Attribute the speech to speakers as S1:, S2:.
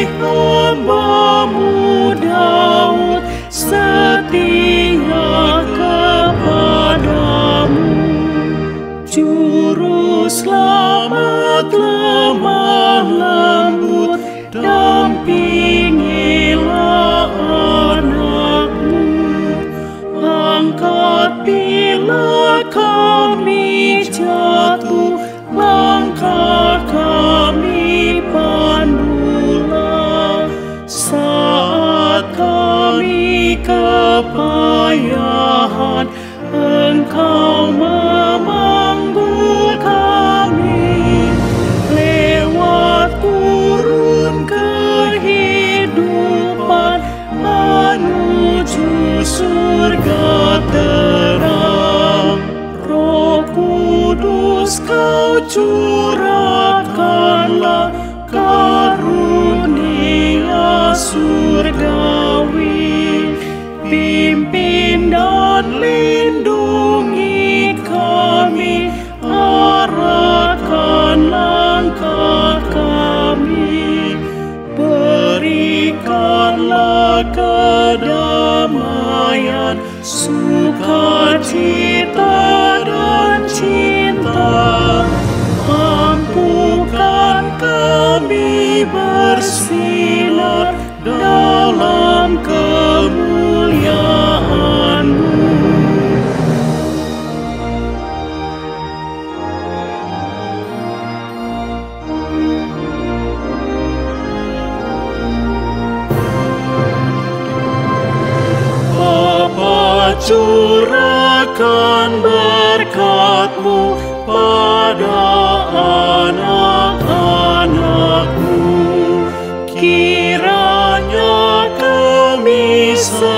S1: hamba-Mu Daud setia kepadamu. Juru selamat lemah lembut, dampingilah anak-Mu. Angkat bila kami jatuh, langkah kami pandulah. Saat kami kepayahan, Engkau memanggul kami. Lewat gurun kehidupan menuju surga terang. Roh Kudus, Kau curahkanlah karunia surgawi. Pimpin dan lindungi kami, arahkan langkah kami. Berikanlah kedamaian, sukacita dan cinta. Mampukan kami bersinar dalam kemuliaan-Mu. Bapa, curahkan berkat-Mu pada anak-anak-Mu. Kiranya kami